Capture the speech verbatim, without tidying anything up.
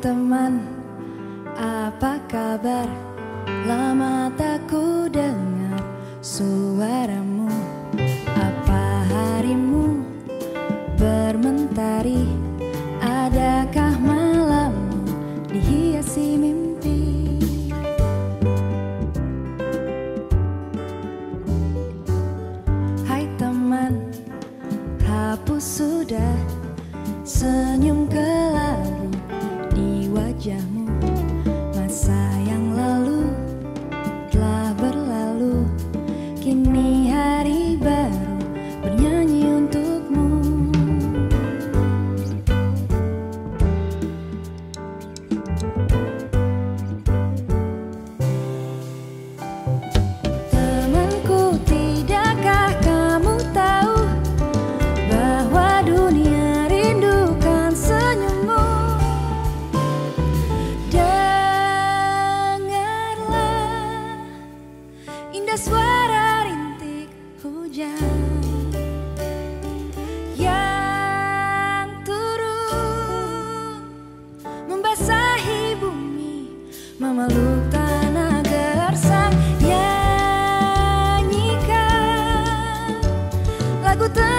teman, apa kabar? Lama tak ku dengar suaramu. Apa harimu bermentari? Adakah malammu dihiasi mimpi? Hai teman, hapus sudah senyum kelabu di wajahmu. Masa yang lalu telah berlalu, kini hari baru bernyanyi untukmu. Temanku, tidakkah kamu tahu bahwa dunia rindukan senyummu? Dengarlah indah suara rintik hujan yang turun membasahi bumi, memeluk tanah gersang. Nyanyikan lagu